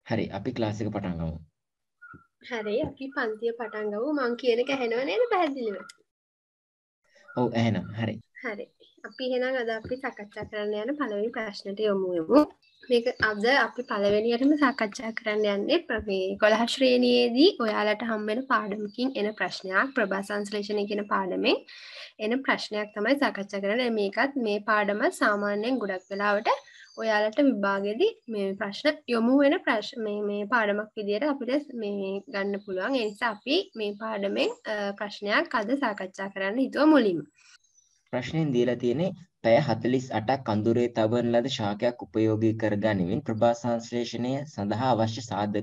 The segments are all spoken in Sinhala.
හරි අපි ක්ලාස් එක පටන් ගමු. හරි අපි පන්තිය පටන් ගමු. මං කියන එක ඇහෙනව නේද පැහැදිලිව? ඔව් ඇහෙනම් හරි. හරි. අපි එහෙනම් අද අපි සාකච්ඡා කරන්න යන පළවෙනි ප්‍රශ්නට යමු යමු. මේක අද අපි පළවෙනියටම සාකච්ඡා කරන්න යන්නේ මේ 11 ශ්‍රේණියේදී ඔයාලට හම්බ වෙන පාඩමකින් එන ප්‍රශ්නයක් ප්‍රභා සංශ්ලේෂණය කියන පාඩමෙන් එන ප්‍රශ්නයක් තමයි සාකච්ඡා කරන්නේ. මේකත් මේ පාඩම සාමාන්‍යයෙන් ගොඩක් වෙලාවට ඔයාලට විභාගෙදී මේ ප්‍රශ්න යොමු වෙන මේ පාඩමක් විදියට අපිට මේ ගන්න පුළුවන්. ඒ නිසා අපි මේ පාඩමෙන් ප්‍රශ්නයක් අද සාකච්ඡා කරන්න හිතුවා මුලින්ම. ප්‍රශ්නෙන් දීලා තියෙන්නේ පැය 48ක් අඳුරේ තබන ලද ශාකයක් උපයෝගී කර ගනිමින් ප්‍රභා සංශ්ලේෂණය සඳහා අවශ්‍ය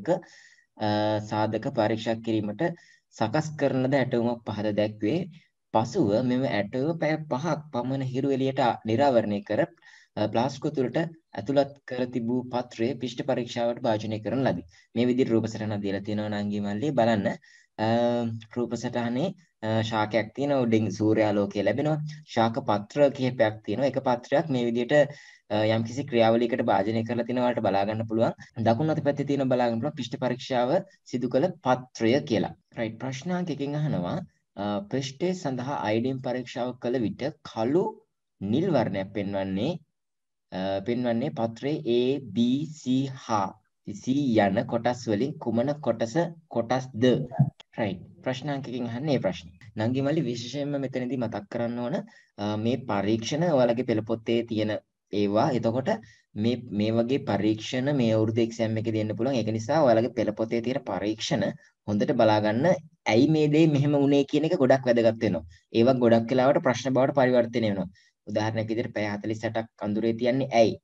සාධක පරීක්ෂා කිරීමට සකස් කරන ලද ඇටවුමක් පහද දැක්වේ. පසුව මෙම ඇටව පැය 5ක් පමණ හිරු එළියට නිරාවරණය කර ප්ලාස්ටික් තුළට ඇතුළත් කර තිබූ පත්‍රයේ පිෂ්ඨ පරීක්ෂාවට භාජනය කරන ලදී. මේ විදිහට රූප සටහනක් දීලා තියෙනවා නංගි මල්ලි බලන්න. රූප සටහනේ ශාකයක් තියෙනවා උඩින් සූර්යාලෝකය ලැබෙනවා. ශාක පත්‍ර කිහිපයක් තියෙනවා. එක පත්‍රයක් මේ විදිහට යම්කිසි ක්‍රියාවලියකට භාජනය කරලා තිනවා වලට බලා ගන්න පුළුවන්. දකුණු අත පැත්තේ තියෙන බලා ගන්න පුළුවන් පිෂ්ඨ පරීක්ෂාව සිදු කළ පත්‍රය කියලා. රයිට් ප්‍රශ්නාංක එකකින් අහනවා පෘෂ්ඨය සඳහා අයඩින් පරීක්ෂාව කළ විට කළු නිල් වර්ණයක් පෙන්වන්නේ පත්‍රයේ A B C හා C යන කොටස් වලින් කුමන කොටස්ද? රයිට් ප්‍රශ්නාංක එකකින් අහන්නේ මේ ප්‍රශ්නේ. නංගි මල්ලි විශේෂයෙන්ම මෙතනදී මතක් කරන්න ඕන මේ පරීක්ෂණ ඔයාලගේ පෙළ පොතේ තියෙන ඒවා. එතකොට මේ වගේ පරීක්ෂණ මේ අවුරුදු එක්සෑම් එකේ දෙන්න පුළුවන්. ඒක නිසා ඔයාලගේ පෙළ පොතේ තියෙන පරීක්ෂණ හොඳට බලා ගන්න. ඇයි මේ දේ මෙහෙම වුනේ කියන එක ගොඩක් වැදගත් වෙනවා. ඒවා ගොඩක් වෙලාවට ප්‍රශ්න බවට පරිවර්තනය වෙනවා. උදාහරණයක් විදිහට පැය 48ක් අඳුරේ තියන්නේ ඇයි?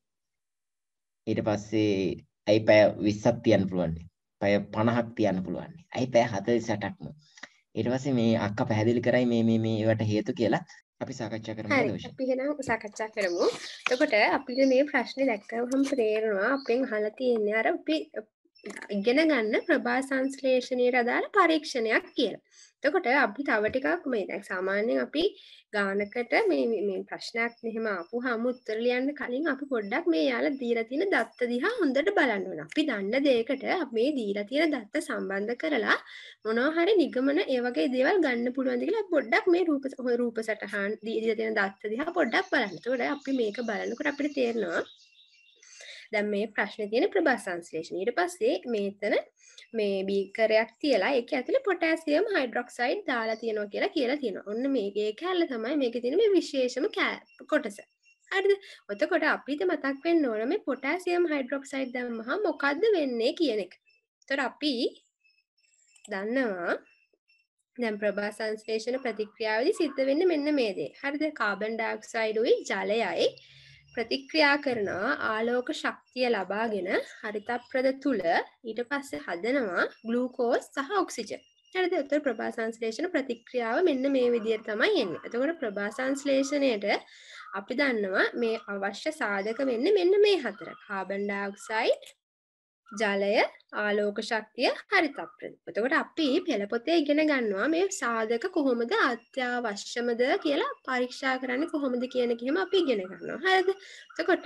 ඊට පස්සේ ඇයි පැය 20ක් තියන්න පුළුවන්? පැය 50ක් තියන්න පුළුවන්. ඇයි පැය 48ක්ම? ඊට පස්සේ මේ අක්කා පැහැදිලි කරයි මේ ඒවට හේතු කියලා අපි සාකච්ඡා කරමු නේද? හරි අපි එහෙනම් සාකච්ඡා කරමු. එතකොට අපිට මේ ප්‍රශ්නේ දැක්කම තේරෙනවා අපෙන් අහලා තියෙන්නේ අර අපි ඉගෙන ගන්න ප්‍රභා සංශ්ලේෂණයට අදාළ පරීක්ෂණයක් කියලා. එතකොට අපි තව ටිකක් මේ දැන් සාමාන්‍යයෙන් අපි ගානකට මේ ප්‍රශ්නයක් මෙහෙම ආපුවාම උත්තර ලියන්න කලින් අපි පොඩ්ඩක් මේ යාලා දීලා තියෙන දත්ත දිහා හොඳට බලන්න ඕන. අපි දන්න දෙයකට මේ දීලා තියෙන දත්ත සම්බන්ධ කරලා මොනවා හරි නිගමන ඒ වගේ දේවල් ගන්න පුළුවන්ද කියලා පොඩ්ඩක් මේ රූප සටහන් දීලා තියෙන දත්ත දිහා පොඩ්ඩක් බලන්න. එතකොට අපි මේක බලනකොට අපිට තේරෙනවා දැන් මේ ප්‍රශ්නේ තියෙන ප්‍රභා සංශ්ලේෂණ. ඊට පස්සේ මේතන මේ බීකරයක් තියලා ඒක ඇතුලේ පොටෑසියම් හයිඩ්‍රොක්සයිඩ් දාලා තියෙනවා කියලා තියෙනවා. ඔන්න මේකේ කැල්ල තමයි මේකේ තියෙන මේ විශේෂම කොටස. හරිද? එතකොට අපිට මතක් වෙන්න ඕන මේ පොටෑසියම් හයිඩ්‍රොක්සයිඩ් දැම්මහම මොකද්ද වෙන්නේ කියන එක. එතකොට අපි දන්නවා දැන් ප්‍රභා සංශ්ලේෂණ ප්‍රතික්‍රියාවේදී සිද්ධ වෙන්නේ මෙන්න මේ දේ. හරිද? කාබන් ඩයොක්සයිඩුයි ජලයයි ප්‍රතික්‍රියා කරනවා ආලෝක ශක්තිය ලබාගෙන හරිතප්‍රද තුල ඊට පස්සේ හදනවා ග්ලූකෝස් සහ ඔක්සිජන්. හරිද? එතකොට ප්‍රභා සංශ්ලේෂණ ප්‍රතික්‍රියාව මෙන්න මේ විදිහට තමයි එන්නේ. එතකොට ප්‍රභා සංශ්ලේෂණයට අපි දන්නවා මේ අවශ්‍ය සාධක වෙන්නේ මෙන්න මේ හතර. කාබන් ඩයොක්සයිඩ්, ජලය, ආලෝක ශක්තිය, හරිතප්‍රද. එතකොට අපි පෙළ පොතේ ඉගෙන ගන්නවා මේ සාධක කොහොමද අත්‍යවශ්‍යමද කියලා පරීක්ෂා කරන්නේ කොහොමද කියන එක අපි ඉගෙන ගන්නවා. හරිද? එතකොට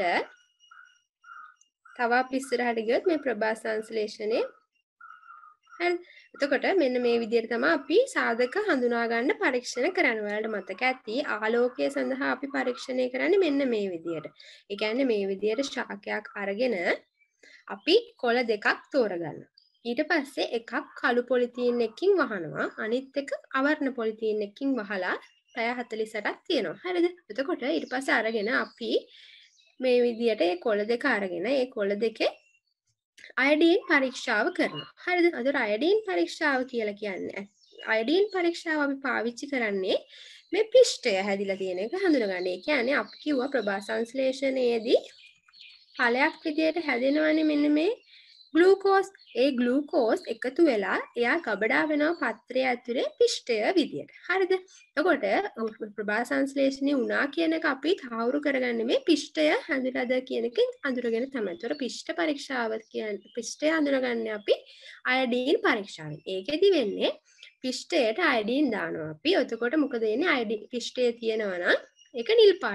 තව අපි ඉස්සරහට ගියොත් මේ ප්‍රභා සංශ්ලේෂණේ හරිද? එතකොට මෙන්න මේ විදිහට තමයි අපි සාධක හඳුනා ගන්න පරීක්ෂණ කරන්නේ. ඔයාලට මතක ඇති ආලෝකය සඳහා අපි පරීක්ෂණය කරන්නේ මෙන්න මේ විදිහට. ඒ කියන්නේ මේ විදිහට ශාකයක් අරගෙන අපි කොළ දෙකක් තෝරගන්නවා. ඊට පස්සේ එකක් කළු පොලිතීන් එකකින් වහනවා. අනිත් එක අවර්ණ පොලිතීන් එකකින් වහලා පැය 48ක් තියෙනවා. හරිද? එතකොට ඊට පස්සේ අරගෙන අපි මේ විදිහට ඒ කොළ දෙක අරගෙන ඒ කොළ දෙකේ අයඩීන් පරීක්ෂාව කරනවා. හරිද? අතට අයඩීන් පරීක්ෂාව කියලා කියන්නේ අයඩීන් පරීක්ෂාව අපි පාවිච්චි කරන්නේ මේ පිෂ්ඨය හැදිලා තියෙන එක හඳුනගන්න. ඒ කියන්නේ අපි කිව්වා ප්‍රභා සංශ්ලේෂණයේදී ඵලයක් විදියට හැදෙනවනේ මෙන්න මේ ග්ලූකෝස්. ඒ ග්ලූකෝස් එකතු වෙලා එයා ගබඩා වෙනවා පත්‍රය ඇතුලේ පිෂ්ඨය විදියට. හරිද? එතකොට ප්‍රභා සංශ්ලේෂණය වුණා කියන එක අපි තහවුරු කරගන්නේ මේ පිෂ්ඨය හැදිලාද කියන එකෙන් අඳුරගෙන තමයි. ඒතර පිෂ්ඨ පරීක්ෂාව කියන්නේ පිෂ්ඨය අඳුරගන්නේ අපි අයඩීන් පරීක්ෂාවෙන්. ඒකෙදි වෙන්නේ පිෂ්ඨයට අයඩීන් දානවා අපි. එතකොට මොකද වෙන්නේ? අයඩීන් පිෂ්ඨයේ තියෙනවා නම් ඒක නිල් පාට වෙනවා.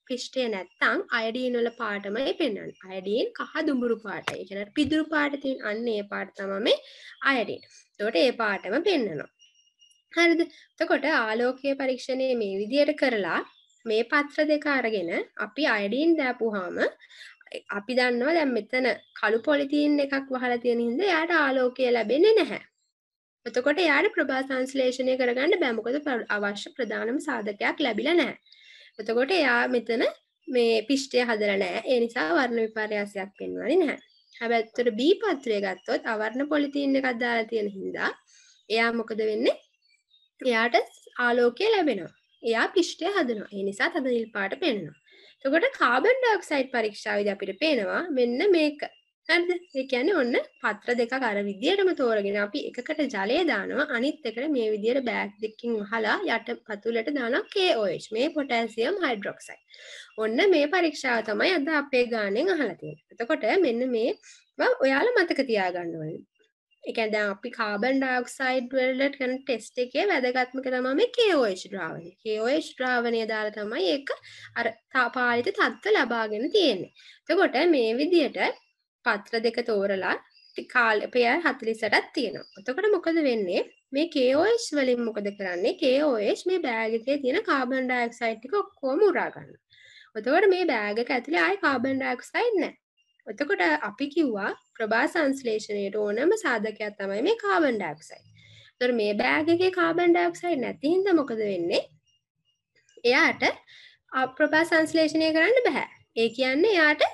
පිෂ්ඨය නැත්තම් අයඩීන් වල පාටමයි පෙන්වන්නේ. අයඩීන් කහ දුඹුරු පාටයි. ඒ කියන්නේ පිදුරු පාට තියෙන අන්න ඒ පාට තමයි මේ අයඩීන්. එතකොට ඒ පාටම පෙන්වනවා. හරිද? එතකොට ආලෝකීය පරීක්ෂණය මේ විදියට කරලා මේ පත්‍ර දෙක අරගෙන අපි අයඩීන් දාපුවාම අපි දන්නවා දැන් මෙතන කළු පොලිතීන් එකක් වහලා තියෙන හින්දා එයාට ආලෝකය ලැබෙන්නේ නැහැ. එතකොට එයාට ප්‍රභා සංශ්ලේෂණය කරගන්න බෑ. මොකද අවශ්‍ය ප්‍රධානම සාධකයක් ලැබිලා නැහැ. එතකොට එයා මෙතන මේ පිෂ්ඨය හදලා නැහැ. ඒ නිසා වර්ණ විපර්යාසයක් පෙන්වන්නේ නැහැ. හැබැයි අතට B පත්‍රය ගත්තොත් අවර්ණ පොලිතීන් එකක් දාලා තියෙන හින්දා එයා මොකද වෙන්නේ? එයාට ආලෝකය ලැබෙනවා. එයා පිෂ්ඨය හදනවා. ඒ නිසා තද නිල් පාට පෙන්වනවා. එතකොට කාබන් ඩයොක්සයිඩ් පරීක්ෂාවේදී අපිට පේනවා මෙන්න මේක. හරිද? ඒ කියන්නේ ඔන්න පත්‍ර දෙකක් අර විදියටම තෝරගෙන අපි එකකට ජලය දානවා අනිත් එකට මේ විදියට බෑග් දෙකකින් වහලා යට පතුලට දානවා KOH මේ පොටෑසියම් හයිඩ්‍රොක්සයිඩ්. ඔන්න මේ පරීක්ෂාව තමයි අද අපේ ගානෙන් අහලා තියෙන්නේ. එතකොට මෙන්න මේ ඔයාලා මතක තියාගන්න ඕනේ. ඒ කියන්නේ දැන් අපි කාබන් ඩයොක්සයිඩ් වලට කරන ටෙස්ට් එකේ වැදගත්ම තමයි මේ KOH ද්‍රාවණය. KOH ද්‍රාවණය දාලා තමයි ඒක අර පාලිත තත්ත්ව ලබාගෙන තියෙන්නේ. එතකොට මේ විදියට පත්‍ර දෙක තෝරලා කාලය පෙය 48ක් තියෙනවා. එතකොට මොකද වෙන්නේ? මේ KOH වලින් මොකද කරන්නේ? KOH මේ බෑග් එකේ තියෙන කාබන් ඩයොක්සයිඩ් ටික ඔක්කොම උරා ගන්නවා. එතකොට මේ බෑග් එක ඇතුලේ ආයේ කාබන් ඩයොක්සයිඩ් නැහැ. එතකොට අපි කිව්වා ප්‍රභා සංශ්ලේෂණයට ඕනම සාධකයක් තමයි මේ කාබන් ඩයොක්සයිඩ්. එතකොට මේ බෑග් එකේ කාබන් ඩයොක්සයිඩ් නැති හින්දා මොකද වෙන්නේ? එයාට ප්‍රභා සංශ්ලේෂණය කරන්න බෑ. ඒ කියන්නේ එයාට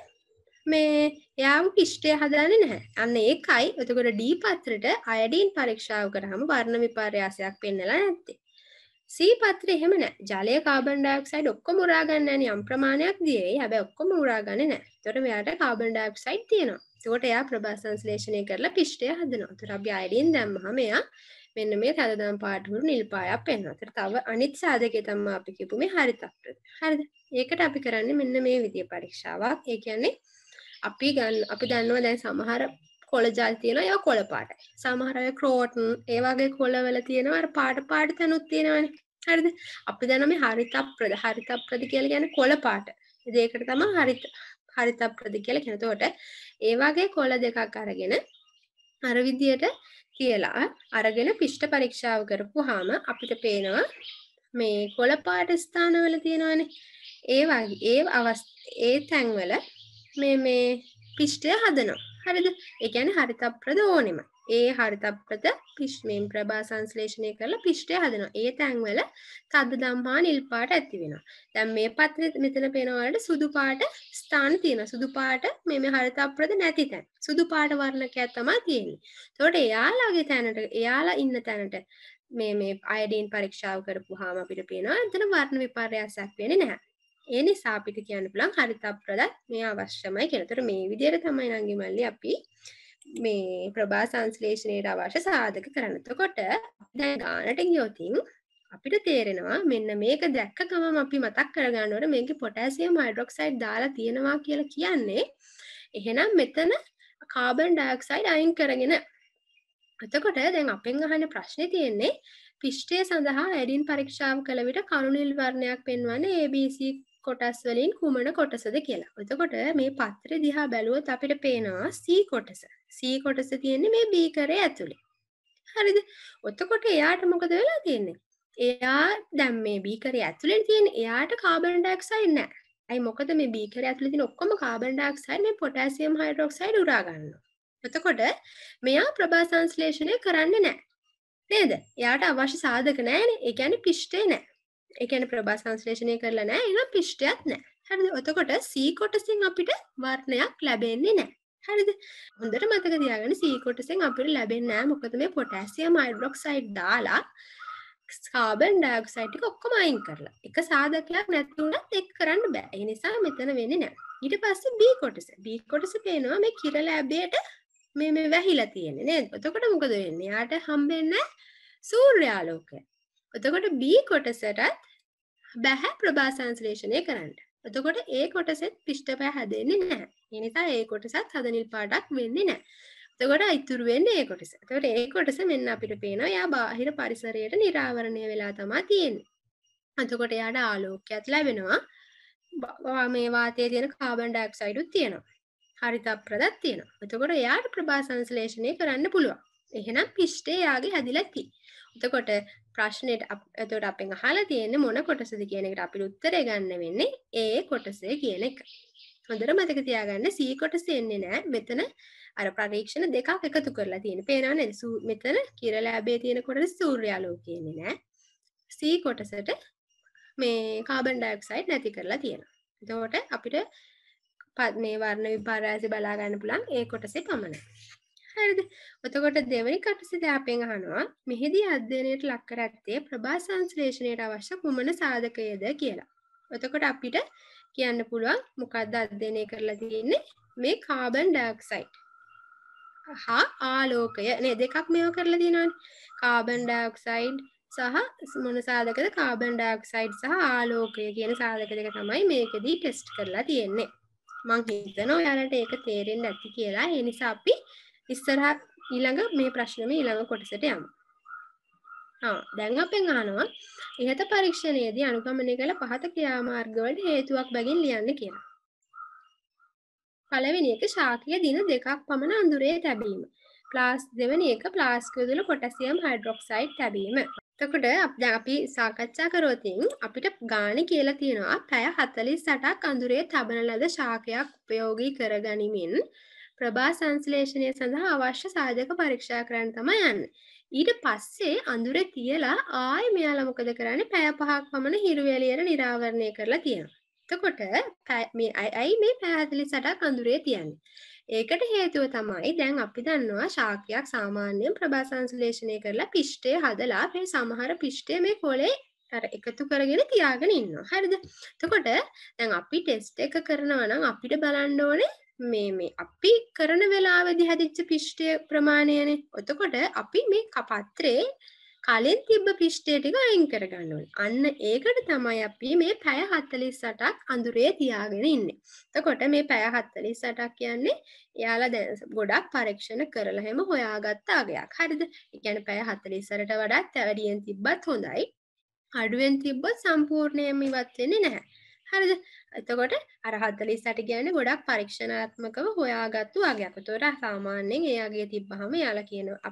එයාව පිෂ්ඨය හදන්නේ නැහැ. අන්න ඒකයි එතකොට D පත්‍රෙට අයඩීන් පරීක්ෂාව කරාම වර්ණ විපර්යාසයක් පෙන්නලා නැත්තේ. C පත්‍රේ එහෙම නැහැ. ජලයේ කාබන් ඩයොක්සයිඩ් ඔක්කොම උරා ගන්න නැහැ යම් ප්‍රමාණයක් දියේ. හැබැයි ඔක්කොම උරා ගන්නේ නැහැ. එතකොට මෙයාට කාබන් ඩයොක්සයිඩ් තියෙනවා. එතකොට එයා ප්‍රභා සංශ්ලේෂණය කරලා පිෂ්ඨය හදනවා. එතකොට අපි අයඩීන් දැම්මහම එයා මෙන්න මේ තදදම් පාටවල නිල් පායක් පෙන්වනවා. එතකොට තව අනිත් සාධකය තමයි අපි කියපු මේ හරිත අප්‍රද. හරිද? ඒකට අපි කරන්නේ මෙන්න මේ විදිය පරීක්ෂාවක්. ඒ කියන්නේ අපි දන්නවා දැන් සමහර කොළ ජල් තියෙනවා ඒවා කොළ පාටයි. සමහර අය ක්‍රෝටන් ඒ වගේ කොළවල තියෙනවා අර පාට තැනුත් තියෙනවානේ. හරිද? අපි දන්නවා මේ හරිතප්‍රද කියලා කියන්නේ කොළ පාට. ඒකට තමයි හරිතප්‍රද කියලා කියන්නේ. එතකොට ඒ වගේ කොළ දෙකක් අරගෙන අර විදියට කියලා අරගෙන පිෂ්ඨ පරීක්ෂාව කරපුවාම අපිට පේනවා මේ කොළ පාට ස්ථානවල තියෙනවානේ. ඒ වගේ ඒ තැන්වල මේ පිෂ්ඨය හදනවා. හරිද? ඒ කියන්නේ හරිතප්‍රද ඕනෙම. ඒ හරිතප්‍රද පිෂ්ඨයෙන් ප්‍රභා සංශ්ලේෂණය කරලා පිෂ්ඨය හදනවා. ඒ තැන්වල තද දම්හා නිල් පාට ඇති වෙනවා. දැන් මේ පත්‍රෙත් මෙතන පේනවා වලට සුදු පාට ස්ථාන තියෙනවා. සුදු පාට මේ හරිතප්‍රද නැති තැන්. සුදු පාට වර්ණකයක් තමයි තියෙන්නේ. එතකොට එයාලා ඉන්න තැනට මේ අයඩීන් පරීක්ෂාව කරපුවාම අපිට පේනවා එතන වර්ණ විපර්යාසයක් වෙන්නේ නැහැ. ඒ නිසා අපිට කියන්න පුළුවන් හරිතප්‍රද මේ අවශ්‍යමයි කියලා. ඒතර මේ විදිහට තමයි නංගි මල්ලි අපි මේ ප්‍රභා සංශ්ලේෂණයට අවශ්‍ය සාධක කරන්න. එතකොට දැන් ගානට ගියොතින් අපිට තේරෙනවා මෙන්න මේක දැක්ක ගමන් අපි මතක් කරගන්න ඕනේ මේකේ පොටෑසියම් හයිඩ්‍රොක්සයිඩ් දාලා තියෙනවා කියලා කියන්නේ එහෙනම් මෙතන කාබන් ඩයොක්සයිඩ් අයින් කරගෙන. එතකොට දැන් අපෙන් අහන ප්‍රශ්නේ තියෙන්නේ පිෂ්ඨය සඳහා අයඩීන් පරීක්ෂාව කළ විට කළු නිල් වර්ණයක් පෙන්වන්නේ ABC කොටස් වලින් කුමන කොටසද කියලා. එතකොට මේ පත්‍රය දිහා බැලුවොත් අපිට පේනවා C කොටස. C කොටස තියෙන්නේ මේ බීකරේ ඇතුලේ. හරිද? එතකොට එයාට මොකද වෙලා තියෙන්නේ? එයා දැන් මේ බීකරේ ඇතුලේ තියෙන එයාට කාබන් ඩයොක්සයිඩ් නැහැ. අයි මොකද මේ බීකරේ ඇතුලේ තියෙන ඔක්කොම කාබන් ඩයොක්සයිඩ් මේ පොටෑසියම් හයිඩ්‍රොක්සයිඩ් උරා ගන්නවා. එතකොට මෙයා ප්‍රභා සංශ්ලේෂණය කරන්නේ නැහැ. නේද? එයාට අවශ්‍ය සාධක නැහැනේ. ඒ කියන්නේ පිෂ්ඨය නැහැ. ඒ කියන්නේ ප්‍රභා සංශ්ලේෂණය කරලා නැහැ. එහෙනම් පිෂ්ඨයක් නැහැ. හරිද? එතකොට C කොටසෙන් අපිට වර්ණයක් ලැබෙන්නේ නැහැ. හරිද? හොඳට මතක තියාගන්න C කොටසෙන් අපිට ලැබෙන්නේ නැහැ. මොකද මේ පොටෑසියම් හයිඩ්‍රොක්සයිඩ් දාලා කාබන් ඩයොක්සයිඩ් ටික ඔක්කොම අයින් කරලා. එක සාධකයක් නැතුණත් ඒක කරන්න බෑ. ඒ නිසා මෙතන වෙන්නේ නැහැ. ඊට පස්සේ B කොටස. B කොටස පේනවා මේ කිරලැබයට මේ වැහිලා තියෙන්නේ නේද? එතකොට මොකද වෙන්නේ? යාට හම්බෙන්නේ සූර්යාලෝකය. එතකොට B කොටසට බැහැ ප්‍රභා සංශ්ලේෂණය කරන්න. එතකොට A කොටසෙත් පිෂ්ඨපය හැදෙන්නේ නැහැ. ඒ නිසා A කොටසත් හද නිල් පාටක් වෙන්නේ නැහැ. එතකොට ඉතුරු වෙන්නේ A කොටස. එතකොට A කොටස මෙන්න අපිට පේනවා යා බාහිර පරිසරයට නිරාවරණය වෙලා තමයි තියෙන්නේ. එතකොට යාට ආලෝකයක් ලැබෙනවා. මේ වාතයේ තියෙන කාබන් ඩයොක්සයිඩ් උත් තියෙනවා. හරිත අප්‍රදත් තියෙනවා. එතකොට එයාට ප්‍රභා සංශ්ලේෂණය කරන්න පුළුවන්. එහෙනම් පිෂ්ඨය යාගේ හැදිලා තියෙන්නේ. එතකොට ප්‍රශ්නෙට එතකොට අපෙන් අහලා තියෙන්නේ මොන කොටසද කියන එකට අපිට උත්තරය ගන්න වෙන්නේ A කොටසේ කියන එක. හොඳට මතක තියාගන්න C කොටස එන්නේ නැහැ. මෙතන අර පරීක්ෂණ දෙකක් එකතු කරලා තියෙන. පේනව නේද? මෙතන කිර ලැබේ තියෙන කොටස සූර්යාලෝකය එන්නේ නැහැ. C කොටසට මේ කාබන් ඩයොක්සයිඩ් නැති කරලා තියෙනවා. එතකොට අපිට මේ වර්ණ විපර්යාසය බලා ගන්න පුළුවන් ඒ කොටසේ පමණයි. හරිද? එතකොට දෙවෙනි කොටසේ අපෙන් අහනවා මෙහිදී අධ්‍යයනයට ලක් කර ඇත්තේ ප්‍රභා සංශ්ලේෂණයට අවශ්‍ය කුමන සාධකයේද කියලා. එතකොට අපිට කියන්න පුළුවන් මොකක්ද අධ්‍යයනය කරලා තියෙන්නේ මේ කාබන් ඩයොක්සයිඩ් හා ආලෝකය නේ දෙකක් මේව කරලා තියෙනවානේ. කාබන් ඩයොක්සයිඩ් සහ මොන සාධකද කාබන් ඩයොක්සයිඩ් සහ ආලෝකය කියන සාධක දෙක තමයි මේකෙදී ටෙස්ට් කරලා තියෙන්නේ. මං හිතනවා ඔයාලට ඒක තේරෙන්නේ නැති කියලා. ඒ නිසා අපි ඉස්සරහ ඊළඟ මේ ප්‍රශ්නෙම ඊළඟ කොටසට යමු. දැන් අපෙන් අහනවා ඉහත පරීක්ෂණයේදී අනුගමනය කළ පහත ක්‍රියාමාර්ගවලට හේතුවක් බැගින් ලියන්න කියලා. පළවෙනි එක ශාකීය දින දෙකක් පමණ අඳුරේ තැබීම. දෙවෙනි එක ප්ලාස්ටික් තුළ පොටැසියම් හයිඩ්‍රොක්සයිඩ් තැබීම. එතකොට අපි සාකච්ඡා කරොතින් අපිට ගාණේ කියලා තියෙනවා පැය 48ක් අඳුරේ තබන ලද ශාකයක් උපයෝගී කරගනිමින් ප්‍රභා සංශ්ලේෂණය සඳහා අවශ්‍ය සාධක පරීක්ෂා කරන්න තමයි යන්නේ. ඊට පස්සේ අඳුරේ තියලා ආයෙ මෙයාලා මොකද කරන්නේ පැය 5ක් පමණ හිරු එළියට නිරාවරණය කරලා තියෙනවා. එතකොට මේ ඇයි මේ පැය 48ක් අඳුරේ තියන්නේ? ඒකට හේතුව තමයි දැන් අපි දන්නවා ශාකයක් සාමාන්‍යයෙන් ප්‍රභා සංශ්ලේෂණය කරලා පිෂ්ඨය හදලා මේ සමහර පිෂ්ඨය මේ කොලේ අර එකතු කරගෙන තියාගෙන ඉන්නවා. හරිද? එතකොට දැන් අපි ටෙස්ට් එක කරනවා නම් අපිට බලන්න ඕනේ මේ අපි කරන වෙලාවෙදී හැදිච්ච පිෂ්ඨය ප්‍රමාණයනේ. එතකොට අපි මේ පත්‍රේ කලින් තිබ්බ පිෂ්ඨය ටික අයින් කරගන්න ඕනේ. අන්න ඒකට තමයි අපි මේ පැය 48ක් අඳුරේ තියාගෙන ඉන්නේ. එතකොට මේ පැය 48ක් කියන්නේ එයාලා දැන් ගොඩක් පරීක්ෂණ කරලා හැම හොයාගත්ත අගයක්. හරිද? ඒ කියන්නේ පැය 48ට වඩා වැඩියෙන් තිබ්බත් හොඳයි. අඩුවෙන් තිබ්බොත් සම්පූර්ණයෙන්ම ඉවත් වෙන්නේ නැහැ. හරිද? එතකොට අර 48 කියන්නේ ගොඩක් පරීක්ෂණාත්මකව හොයාගත්තු අගයක්. ඒතකොට සාමාන්‍යයෙන් ඒ අගය තිබ්බහම යාලා කියනවා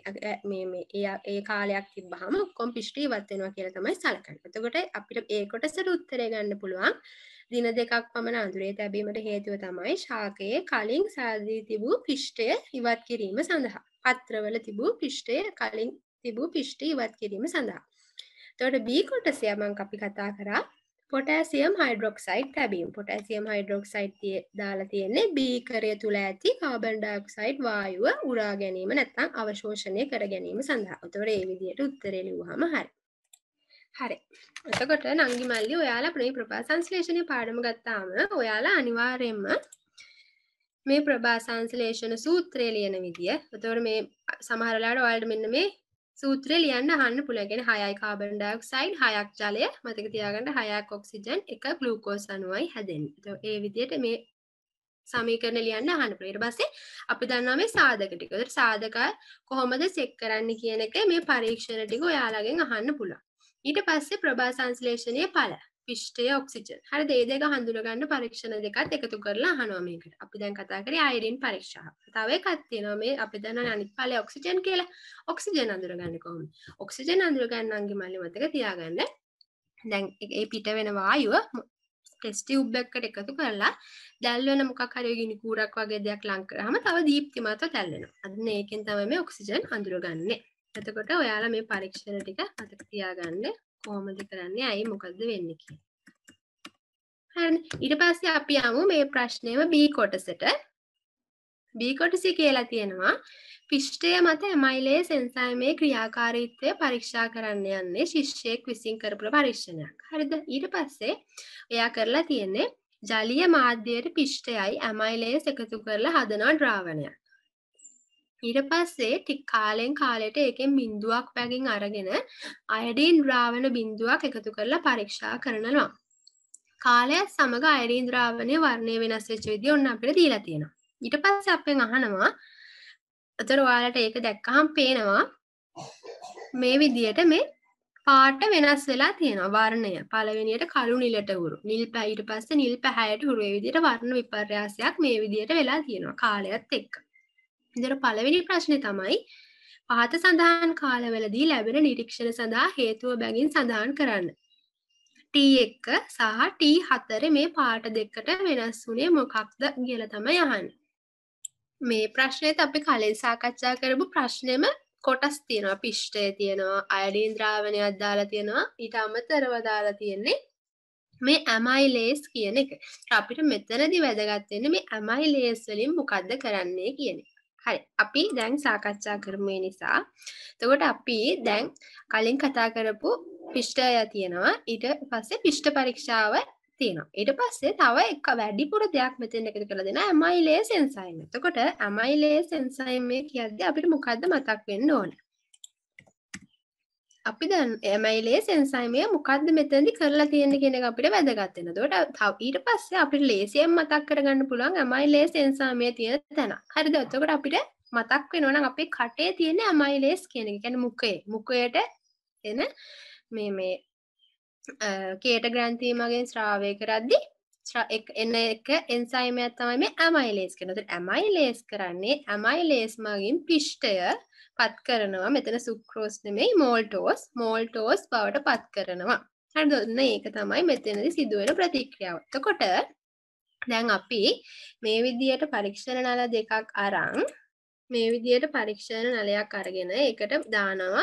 මේ කාලයක් තිබ්බහම ඔක්කොම පිෂ්ඨ ඉවත් වෙනවා කියලා තමයි සලකන්නේ. එතකොට අපිට ඒ කොටසට උත්තරය ගන්න පුළුවන්. දින දෙකක් පමණ අඳුරේ තැබීමට හේතුව තමයි ශාකයේ කලින් සාදී තිබූ පිෂ්ඨය ඉවත් කිරීම සඳහා. පත්‍රවල තිබූ පිෂ්ඨය කලින් තිබූ පිෂ්ඨ ඉවත් කිරීම සඳහා. එතකොට B කොටසේ මම අපි කතා කරා පොටෑසියම් හයිඩ්‍රොක්සයිඩ් තැබීම. පොටෑසියම් හයිඩ්‍රොක්සයිඩ් දාලා තියෙන්නේ බීකරය තුල ඇති කාබන් ඩයොක්සයිඩ් වායුව උරා ගැනීම නැත්නම් අවශෝෂණය කර ගැනීම සඳහා. එතකොට මේ විදිහට උත්තරේ ලිව්වහම හරි. හරි. එතකොට නංගි මල්ලි ඔයාලා මේ ප්‍රභා සංශ්ලේෂණයේ පාඩම ගත්තාම ඔයාලා අනිවාර්යයෙන්ම මේ ප්‍රභා සංශ්ලේෂණ සූත්‍රය ලියන විදිය. එතකොට මේ සමහර වෙලාවට ඔයාලට මෙන්න මේ සූත්‍රය ලියන්න අහන්න පුළුවන්. කියන්නේ 6යි කාබන් ඩයොක්සයිඩ් 6ක් ජලය මතක තියාගන්න 6ක් ඔක්සිජන් 1 ග්ලූකෝස් අණුවයි හැදෙන්නේ. ඒතකොට ඒ විදිහට මේ සමීකරණ ලියන්න අහන්න පුළුවන්. ඊට පස්සේ අපි දන්නවා මේ සාධක ටික. ඒතකොට සාධක කොහොමද චෙක් කරන්න කියන එක මේ පරීක්ෂණ ටික ඔයාලගෙන් අහන්න පුළුවන්. ඊට පස්සේ ප්‍රභා සංශ්ලේෂණයේ ඵල පිෂ්ඨය ඔක්සිජන්. හරිද? මේ දෙක හඳුනා ගන්න පරීක්ෂණ දෙකත් එකතු කරලා අහනවා මේකට. අපි දැන් කතා කරේ අයරින් පරීක්ෂාව. තව එකක් තියෙනවා මේ අපි දන්නවනේ අනිත් ඵලය ඔක්සිජන් කියලා. ඔක්සිජන් අඳුරගන්නේ කොහොමද? ඔක්සිජන් අඳුරගන්න අංගෙ මල්ලි මතක තියාගන්න. දැන් ඒ පිට වෙන වායුව ටෙස්ට් ටියුබ් එකකට එකතු කරලා දැල් වෙන මොකක් හරි ගිනි කූරක් වගේ දෙයක් ලං කරාම තව දීප්තිමත්ව දැල් වෙනවා. අන්න ඒකෙන් තමයි මේ ඔක්සිජන් අඳුරගන්නේ. එතකොට ඔයාලා මේ පරීක්ෂණ ටික මතක තියාගන්න කොහොමද කරන්නේ ඇයි මොකද්ද වෙන්නේ කියලා. හරිනේ. ඊට පස්සේ අපි යමු මේ ප්‍රශ්නේම B කොටසට. B කොටසේ කියලා තියෙනවා පිෂ්ඨය මත ඇමයිලේස් එන්සයිමේ ක්‍රියාකාරීත්වය පරීක්ෂා කරන්න යන්නේ ශිෂ්‍යයෙක් විසින් කරපු පරීක්ෂණයක්. හරිද? ඊට පස්සේ එයා කරලා තියෙන්නේ ජලීය මාධ්‍යයට පිෂ්ඨයයි ඇමයිලේස් එකතු කරලා හදන ද්‍රාවණයක්. ඊට පස්සේ ටික කාලෙන් කාලයට ඒකෙන් බිඳුවක් පැකින් අරගෙන අයඩීන් ද්‍රාවණ බිඳුවක් එකතු කරලා පරීක්ෂා කරනවා. කාලයත් සමග අයඩීන් ද්‍රාවණය වර්ණය වෙනස් වෙච්ච විදිය ඔන්න අපිට දීලා තියෙනවා. ඊට පස්සේ අපෙන් අහනවා අතර ඔයාලට ඒක දැක්කහම පේනවා මේ විදියට මේ පාට වෙනස් වෙලා තියෙනවා වර්ණය. පළවෙනියට කළු නිලට උරු. නිල් ඊට පස්සේ නිල් පැහැයට උරු. ඒ විදිහට වර්ණ විපර්යාසයක් මේ විදිහට වෙලා තියෙනවා කාලයත් එක්ක. ඉතින් පළවෙනි ප්‍රශ්නේ තමයි පහත සඳහන් කාලවලදී ලැබෙන නිරීක්ෂණ සඳහා හේතුව බැගින් සඳහන් කරන්න. T1 සහ T4 මේ පාට දෙකට වෙනස් වුණේ මොකක්ද කියලා තමයි අහන්නේ. මේ ප්‍රශ්නේත් අපි කලින් සාකච්ඡා කරපු ප්‍රශ්නෙම කොටස් තියෙනවා. පිෂ්ඨය තියෙනවා, අයඩින් ද්‍රාවණයක් දාලා තියෙනවා. ඊට අමතරව දාලා තියෙන්නේ මේ ඇමයිලේස් කියන එක. අපිට මෙතනදී වැදගත් වෙන්නේ මේ ඇමයිලේස් වලින් මොකද්ද කරන්නේ කියන එක. හරි. අපි දැන් සාකච්ඡා කරමු ඒ නිසා. එතකොට අපි දැන් කලින් කතා කරපු පිෂ්ඨය තියෙනවා. ඊට පස්සේ පිෂ්ඨ පරීක්ෂාව තියෙනවා. ඊට පස්සේ තව එක වැඩිපුර දෙයක් මෙතෙන් එකතු කරලා දෙනවා ඇමයිලේස් එන්සයිම්. එතකොට ඇමයිලේස් එන්සයිම් මේ කියද්දී අපිට මොකද්ද මතක් වෙන්න ඕන? අපි දැන් ඇමයිලේස් එන්සයිම් එක මොකද්ද මෙතනදී කරලා තියෙන්නේ කියන එක අපිට වැදගත් වෙනවා. එතකොට ඊට පස්සේ අපිට ලේසියෙන් මතක් කරගන්න පුළුවන් ඇමයිලේස් එන්සයිම් එකේ තියෙන තැන. හරිද? එතකොට අපිට මතක් වෙනවා නම් අපේ කටේ තියෙන ඇමයිලේස් කියන එක. කියන්නේ මුඛයට එන මේ කේට ග්‍රන්ථිය මගෙන් ශ්‍රාවය කරද්දී එන එක එන්සයිම් එකක් තමයි මේ ඇමයිලේස් කියන. එතකොට ඇමයිලේස් කරන්නේ ඇමයිලේස් මගින් පිෂ්ඨය පත් කරනවා. මෙතන සුක්‍රෝස් නෙමෙයි මෝල්ටෝස් බවට පත් කරනවා. හරිද? ඒක තමයි මෙතනදී සිදුවෙන ප්‍රතික්‍රියාව. එතකොට දැන් අපි මේ විදියට පරීක්ෂණ නල දෙකක් අරන් මේ විදියට පරීක්ෂණ නලයක් අරගෙන ඒකට දානවා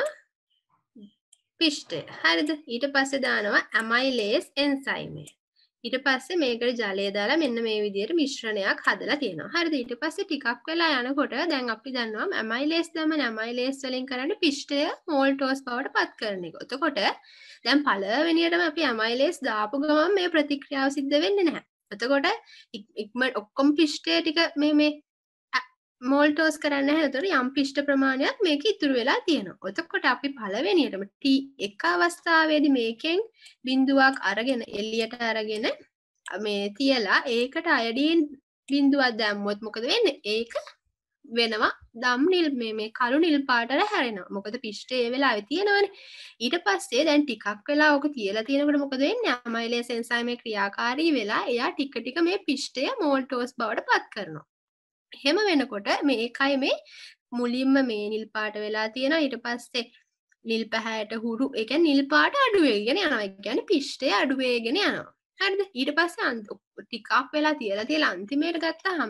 පිෂ්ඨය. හරිද? ඊට පස්සේ දානවා ඇමයිලේස් එන්සයිම් එක. ඊට පස්සේ මේකට ජලය දාලා මෙන්න මේ විදියට මිශ්‍රණයක් හදලා තියෙනවා. හරිද? ඊට පස්සේ ටිකක් වෙලා යනකොට දැන් අපි දන්නවා ඇමයිලේස් දැම්මම ඇමයිලේස් වලින් කරන්නේ පිෂ්ඨය මෝල්ටෝස් බවට පත් කරන එක. එතකොට දැන් පළවෙනියටම අපි ඇමයිලේස් දාපු ගමන් මේ ප්‍රතික්‍රියාව සිද්ධ වෙන්නේ නැහැ. එතකොට ඔක්කොම පිෂ්ඨය ටික මේ මෝල්ටෝස් කරන්න නැහැ. එතකොට යම් පිෂ්ඨ ප්‍රමාණයක් මේක ඉතුරු වෙලා තියෙනවා. එතකොට අපි පළවෙනියටම T1 අවස්ථාවේදී මේකෙන් බිඳුවක් අරගෙන එළියට අරගෙන මේ තියලා ඒකට අයඩින් බිඳුවක් දැම්මොත් මොකද වෙන්නේ? ඒක වෙනවා දම් නිල් මේ කළු නිල් පාටට හැරෙනවා. මොකද පිෂ්ඨය ඒ වෙලාවේ තියෙනවනේ. ඊට පස්සේ දැන් ටිකක් වෙලා ඔක තියලා තියෙනකොට මොකද වෙන්නේ? ඇමයිලේස් එන්සයිම් එක ක්‍රියාකාරී වෙලා එයා ටික ටික මේ පිෂ්ඨය මෝල්ටෝස් බවට පත් කරනවා. එහෙම වෙනකොට මේකයි මේ මුලින්ම මේ නිල් පාට වෙලා තියෙනවා. ඊට පස්සේ නිල් පැහැයට හුරු ඒ කියන්නේ නිල් පාට අඩු වෙගෙන යනවා. ඒ කියන්නේ පිෂ්ඨය අඩු වෙගෙන යනවා. හරිද? ඊට පස්සේ ටිකක් වෙලා තියලා අන්තිමයට ගත්තාම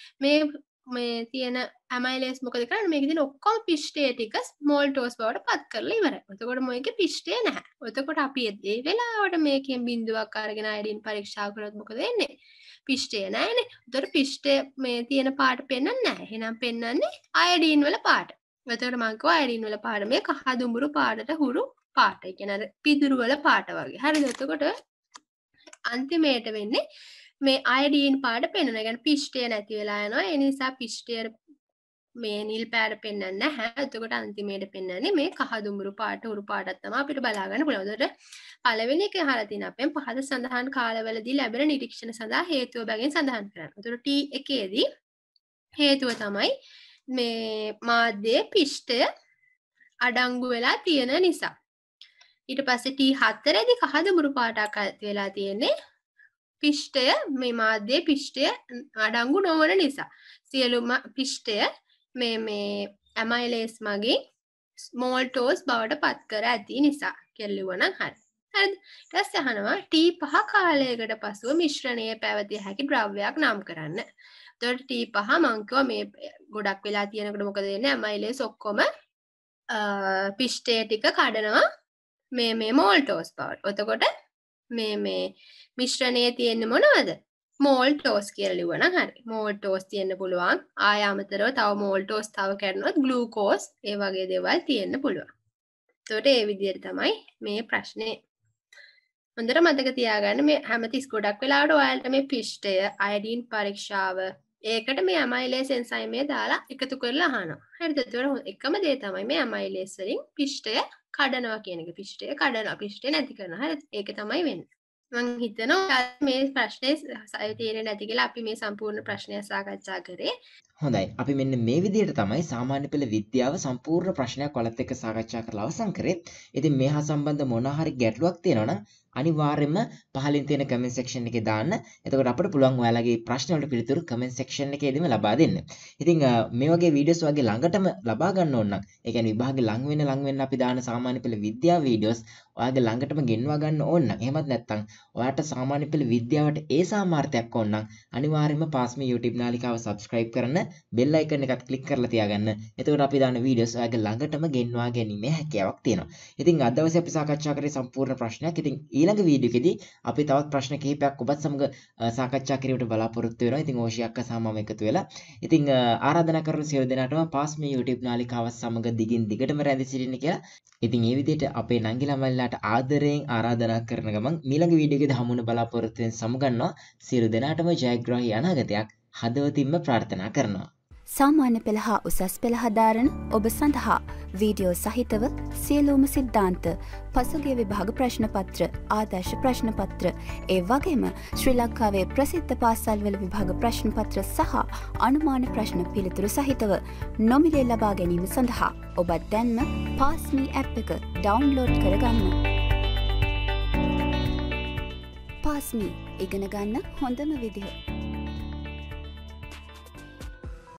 මේ තියෙන ඇමයිලේස් මොකද කරන්නේ? මේකේ තියෙන ඔක්කොම පිෂ්ඨය ටික මෝල්ටෝස් බවට පත් කරලා ඉවරයි. එතකොට මේකේ පිෂ්ඨය නැහැ. එතකොට අපි ඒ වෙලාවට මේකෙන් බිඳුවක් අරගෙන අයඩින් පරීක්ෂා කරොත් මොකද වෙන්නේ? පිෂ්ඨය නැහැනේ. එතකොට පිෂ්ඨය මේ තියෙන පාට පෙන්වන්නේ නැහැ. එහෙනම් පෙන්වන්නේ අයඩින් වල පාට. එතකොට මම කිව්වා අයඩින් වල පාට මේ කහ දුඹුරු පාටට හුරු පාට. ඒ කියන්නේ අර පිදුරු වල පාට වගේ. හරිද? එතකොට අන්තිමේට වෙන්නේ මේ අයඩින් පාට පෙන්වනවා. ඒ කියන්නේ පිෂ්ඨය නැති වෙලා යනවා. ඒ නිසා පිෂ්ඨය මේ නිල් පාට පෙන්වන්නේ නැහැ. එතකොට අන්තිමේට පෙන්වන්නේ මේ කහ දුඹුරු පාට හුරු පාටක් තමයි අපිට බලා ගන්න පුළුවන්. එතකොට පළවෙනි එක අහලා තියෙන අපෙන් පහත සඳහන් කාලවලදී ලැබෙන නිරීක්ෂණ සඳහා හේතුව බැගින් සඳහන් කරන්න. එතකොට T1 හේතුව තමයි මේ මාධ්‍යයේ පිෂ්ඨය අඩංගු වෙලා තියෙන නිසා. ඊට පස්සේ T4 දී කහ දුඹුරු පාටක් ඇති වෙලා තියෙන්නේ පිෂ්ඨය මේ මාධ්‍යයේ පිෂ්ඨය අඩංගු නොවන නිසා. සියලුම පිෂ්ඨය මේ ඇමයිලේස් මගින් මෝල්ටෝස් බවට පත් කර ඇති නිසා කියලා ලියුවා නම් හරි. හරිද? ඊට පස්සේ අහනවා T5 කාලයකට පසුව මිශ්‍රණයේ පැවතිය හැකි ද්‍රව්‍යයක් නම් කරන්න. එතකොට T5 මං කිව්වා මේ ගොඩක් වෙලා තියෙනකොට මොකද වෙන්නේ? ඇමයිලේස් ඔක්කොම පිෂ්ඨය ටික කඩනවා මේ මෝල්ටෝස් බවට. එතකොට මේ මිශ්‍රණයේ තියෙන්නේ මොනවද? මෝල්ටෝස් කියලා ලියුවා නම් හරි. මෝල්ටෝස් තියෙන්න පුළුවන්. ආයාමතරව තව මෝල්ටෝස් තව කරනොත් ග්ලූකෝස් ඒ වගේ දේවල් තියෙන්න පුළුවන්. එතකොට ඒ විදිහට තමයි මේ ප්‍රශ්නේ. හොඳට මතක තියාගන්න මේ හැමතිස් ගොඩක් වෙලාවට ඔයාලට මේ පිෂ්ඨය අයඩින් පරීක්ෂාව ඒකට මේ ඇමයිලේස් එන්සයිම් එක දාලා එකතු කරලා අහනවා. හරිද? එතකොට එකම දේ තමයි මේ ඇමයිලේස් වලින් පිෂ්ඨය කඩනවා කියන එක. පිෂ්ඨය කඩනවා. පිෂ්ඨය නැති කරනවා. හරිද? ඒක තමයි වෙන්නේ. මම හිතනවා මේ ප්‍රශ්නේ තේරෙන්නේ නැති කියලා අපි මේ සම්පූර්ණ ප්‍රශ්නය සාකච්ඡා කරේ. හොඳයි. අපි මෙන්න මේ විදිහට තමයි සාමාන්‍ය පෙළ විද්‍යාව සම්පූර්ණ ප්‍රශ්නයක් ඔයාලත් එක්ක සාකච්ඡා කරලා අවසන් කරේ. ඉතින් මේ හා සම්බන්ධ මොනවා හරි ගැටලුවක් තියෙනවා නම් අනිවාර්යයෙන්ම පහලින් තියෙන කමෙන්ට් සෙක්ෂන් එකේ දාන්න. එතකොට අපිට පුළුවන් ඔයාලගේ ප්‍රශ්න වලට පිළිතුරු කමෙන්ට් සෙක්ෂන් එකේදීම ලබා දෙන්න. ඉතින් මේ වගේ වීඩියෝස් වගේ ළඟටම ලබා ගන්න ඕන නම්, ඒ කියන්නේ විභාගේ ලඟ වෙන්න අපි දාන සාමාන්‍ය පෙළ විද්‍යාව වීඩියෝස් ඔයාගේ ළඟටම ගෙන්වා ගන්න ඕන නම්, එහෙමත් නැත්නම් ඔයාට සාමාන්‍ය පෙළ විද්‍යාවට ඒ සාමාර්ථයක් ඕන නම් අනිවාර්යයෙන්ම පාස්මී YouTube නාලිකාව subscribe කරන්න, bell icon එකත් click කරලා තියාගන්න. එතකොට අපි දාන වීඩියෝස් ඔයාගේ ළඟටම ගෙන්වා ගැනීමේ හැකියාවක් තියෙනවා. ඉතින් අද දවසේ අපි සාකච්ඡා කරේ සම්පූර්ණ ප්‍රශ්නයක්. ඉතින් ඊළඟ වීඩියෝ එකේදී අපි තවත් ප්‍රශ්න කිහිපයක් ඔබත් සමග සාකච්ඡා කිරීමට බලාපොරොත්තු වෙනවා. ඉතින් ඕෂි අක්කා සහ මම එකතු වෙලා. ඉතින් ආරාධනා කරන සියලු දෙනාටම පාස්මී YouTube නාලිකාව සමග දිගින් දිගටම රැඳී සිටින්න කියලා. ඉතින් මේ විදිහට අපේ නංගිලා මල්ලාට ආදරයෙන් ආරාධනා කරන ගමන් ඊළඟ වීඩියෝ එකේදී හමු වෙන බලාපොරොත්තු වෙන සමුගන්නවා. සියලු දෙනාටම ජයග්‍රාහී අනාගතයක් හදවතින්ම ප්‍රාර්ථනා කරනවා. සාමාන්‍ය පෙළ හා උසස් පෙළ හදාරන ඔබ සඳහා වීඩියෝ සහිතව සියලුම සිද්ධාන්ත, පසුගිය විභාග ප්‍රශ්න පත්‍ර, ආදර්ශ ප්‍රශ්න පත්‍ර, ඒ වගේම ශ්‍රී ලංකාවේ ප්‍රසිද්ධ පාසල්වල විභාග ප්‍රශ්න පත්‍ර සහ අනුමාන ප්‍රශ්න පිළිතුරු සහිතව නොමිලේ ලබා ගැනීම සඳහා ඔබත් දැන්ම පාස්මී ඇප් එක ඩවුන්ලෝඩ් කරගන්න. පාස්මී ඉගෙන ගන්න හොඳම විදිහ.